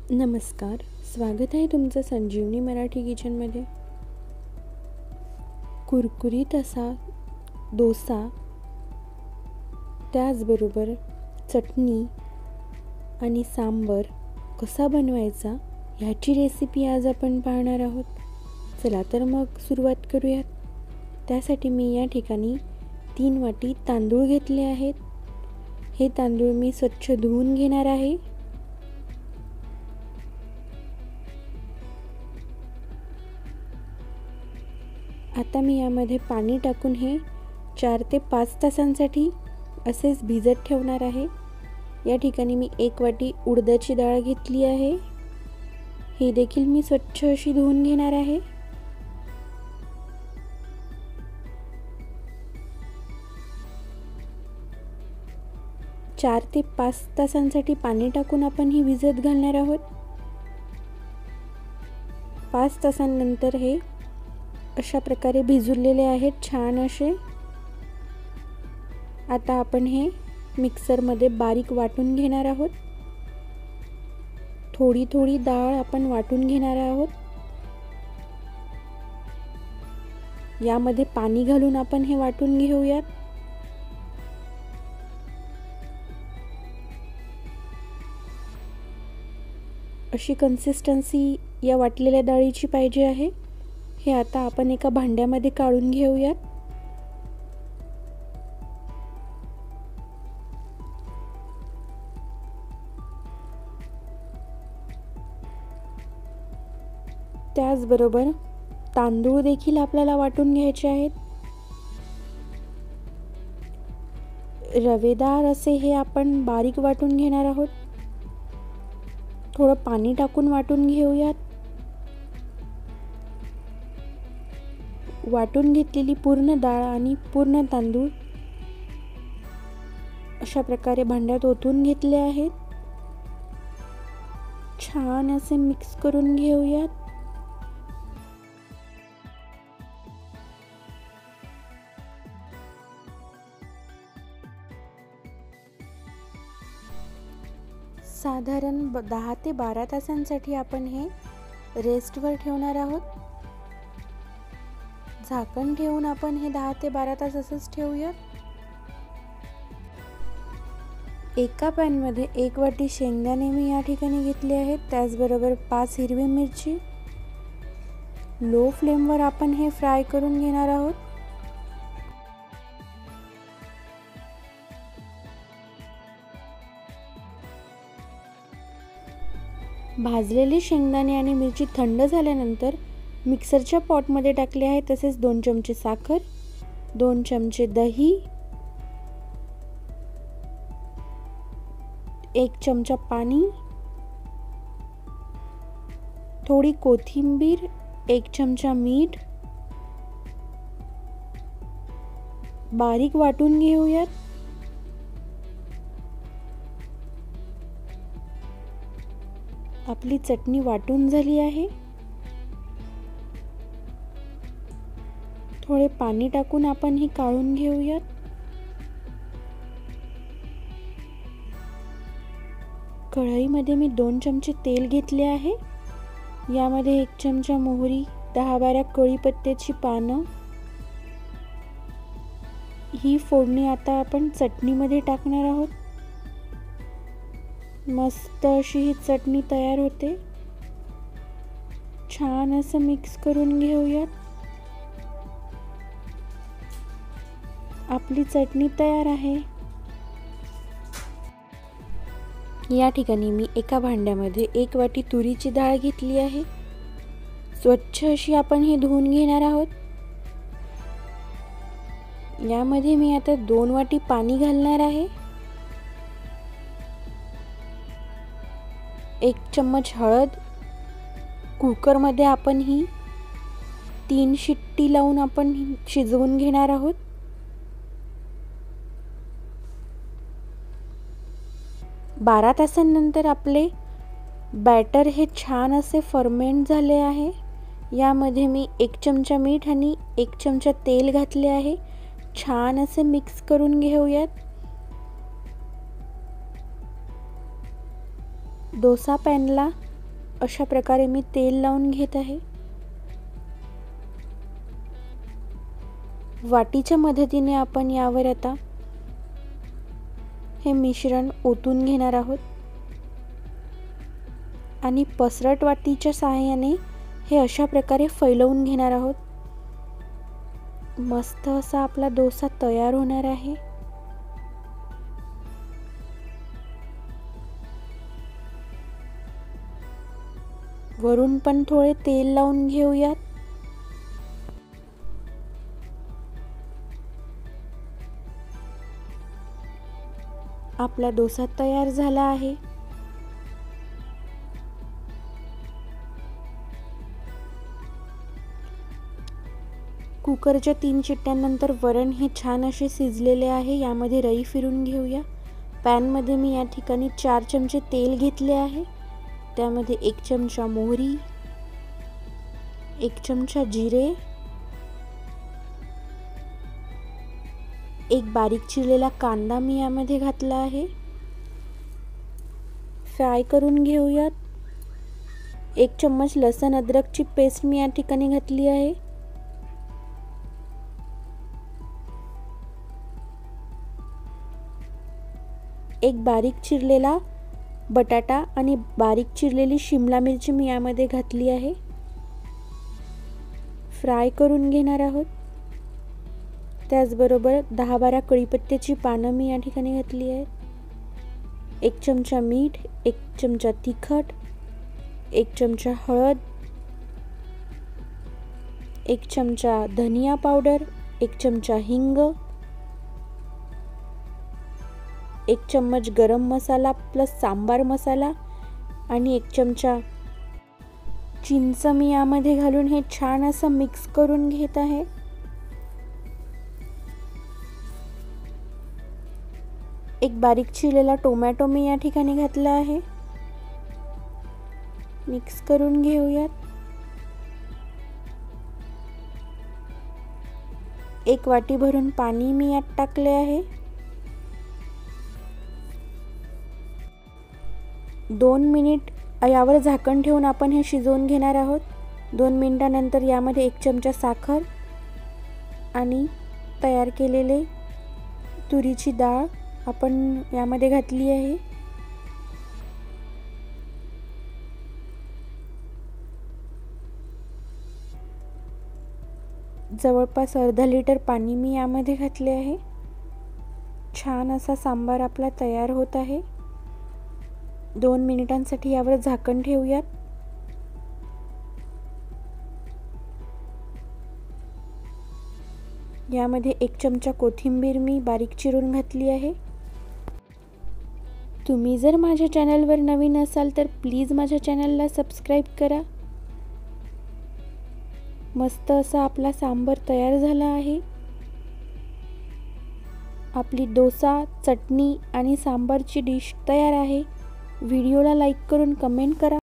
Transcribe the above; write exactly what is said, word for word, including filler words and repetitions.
नमस्कार, स्वागत आहे तुमचं संजीवनी मराठी किचनमध्ये. कुरकुरीत असा डोसा, त्याचबरोबर चटणी आणि सांबर कसा बनवायचा ह्याची रेसिपी आज आपण पाहणार आहोत. चला तर मग सुरुवात करूयात. त्यासाठी मी या ठिकाणी तीन वाटी तांदूळ घेतले आहेत. हे तांदूळ मी स्वच्छ धुवून घेणार आहे. आता मी यामध्ये पाणी टाकून हे चार ते पाच तासांसाठी असेच भिजत ठेवणार आहे. या ठिकाणी मी एक वाटी उडदाची डाळ घेतली आहे. ही देखील मी स्वच्छ अशी धुवून घेणार आहे. चार ते पाच तासांसाठी पाणी टाकून आपण ही भिजत घालणार आहोत. पाच तासांनंतर हे अशा प्रकारे भिजलेले आहेत छान असे. आता आपण हे मिक्सरमध्ये बारीक वाटून घेणार आहोत. थोडी थोडी डाळ आपण वाटून घेणार आहोत. यामध्ये पाणी घालून आपण हे वाटून घेऊयात. अशी कन्सिस्टन्सी या वाटलेल्या डाळीची पाहिजे आहे. हे आता आपण एका भांड्यामध्ये काढून घेऊयात. त्याचबरोबर तांदूळ देखील आपल्याला वाटून घ्यायचे आहेत. रवेदार असे हे आपण बारीक वाटून घेणार आहोत. थोडं पाणी टाकून वाटून घेऊयात. वाटून घेतलेली पूर्ण डाळ आणि पूर्ण तांदूळ अशा प्रकारे भांड्यात ओतून घेतले आहेत. छान असे मिक्स करून घेऊयात. साधारण दहा ते बारा तासांसाठी आपण हे रेस्टवर ठेवणार आहोत. झाकण ठेवून आपण हे दहा ते बारा तास असंच ठेवूया. एका पॅनमध्ये एक वाटी शेंगदाणे मी या ठिकाणी घेतले आहेत. त्याचबरोबर पाच हिरवी मिरची. लो फ्लेमवर आपण हे फ्राय करून घेणार आहोत. भाजलेले शेंगदाणे आणि मिरची थंड झाल्यानंतर मिक्सरच्या पॉटमध्ये टाकले आहे. तसेच दोन चमचे साखर, दोन चमचे दही, एक चमचा पाणी, थोडी कोथिंबीर, एक चमचा मीठ बारीक वाटून घेऊयात. आपली चटणी वाटून झाली आहे. थोडे पाणी टाकून आपण ही काढून घेऊयात. कढईमध्ये मी दोन चमचे तेल घेतले आहे. यामध्ये एक चमचा मोहरी, दहा बारा कढीपत्त्याची पानं, ही फोडणी आता आपण चटणीमध्ये टाकणार आहोत. मस्त अशी ही चटणी तयार होते. छान असं मिक्स करून घेऊयात. आपली चटणी तयार आहे. या ठिकाणी मी एका भांड्यामध्ये एक वाटी तुरीची डाळ घेतली आहे. स्वच्छ अशी आपण हे धुवून घेणार आहोत. यामध्ये मी आता दोन वाटी पाणी घालणार आहे. एक चम्मच हळद. कुकरमध्ये आपण ही तीन शिट्टी लावून आपण शिजवून घेणार आहोत. बारा तासांनंतर आपले बॅटर हे छान असे फर्मेंट झाले आहे. यामध्ये मी एक चमचा मीठ आणि एक चमचा तेल घातले आहे. छान असे मिक्स करून घेऊयात. डोसा पॅनला अशा प्रकारे मी तेल लावून घेत आहे. वाटीच्या मदतीने आपण यावर आता हे मिश्रण ओतून घेणार आहोत आणि पसरट वाटीच्या सहाय्याने हे अशा प्रकारे फैलवून घेणार आहोत. मस्त असा आपला डोसा तयार होणार आहे. वरून पण थोडे तेल लावून घेऊयात. आपला डोसा तयार झाला आहे. कुकरच्या तीन शिट्ट्यांनंतर वरण हे छान असे शिजलेले आहे. यामध्ये रई फिरून घेऊया. पॅनमध्ये मी या ठिकाणी चार चमचे तेल घेतले आहे. त्यामध्ये एक चमचा मोहरी, एक चमचा जिरे, एक बारीक चिरलेला कांदा मी यामध्ये घातला आहे. फ्राय करून घेऊयात. एक चम्मच लसूण अद्रकची पेस्ट मी या ठिकाणी घातली आहे. एक बारीक चिरलेला बटाटा आणि बारीक चिरलेली शिमला मिरची मी यामध्ये घातली आहे. फ्राय करून घेणार आहोत. त्याचबरोबर दहा बारा कढीपत्त्याची पानं मी या ठिकाणी घातली आहेत. एक चमचा मीठ, एक चमचा तिखट, एक चमचा हळद, एक चमचा धनिया पावडर, एक चमचा हिंग, एक चम्मच गरम मसाला प्लस सांबार मसाला आणि एक चमचा चिंच मी यामध्ये घालून हे छान असं मिक्स करून घेत आहे. एक बारीक चिरलेला टोमॅटो मी या ठिकाणी घातला आहे. मिक्स करून घेऊयात. एक वाटी भरून पाणी मी यात टाकले आहे. दोन मिनिट यावर झाकण ठेवून आपण हे शिजवून घेणार आहोत. दोन मिनिटानंतर यामध्ये एक चमचा साखर आणि तयार केलेले तुरीची डाळ आपण यामध्ये घातली आहे. जवळपास अर्धा लिटर पाणी मी यामध्ये घातले आहे. छान असा सांबार आपला तयार होत आहे. दोन मिनिटांसाठी यावर झाकण ठेवूयात. यामध्ये एक चमचा कोथिंबीर मी बारीक चिरून घातली आहे. तुम्ही जर माझ्या चॅनलवर नवीन असाल तर प्लीज माझ्या चॅनलला सबस्क्राईब करा. मस्त असा आपला सांबार तयार झाला आहे. आपली डोसा, चटणी आणि सांबारची डिश तयार आहे. व्हिडिओला लाईक करून कमेंट करा.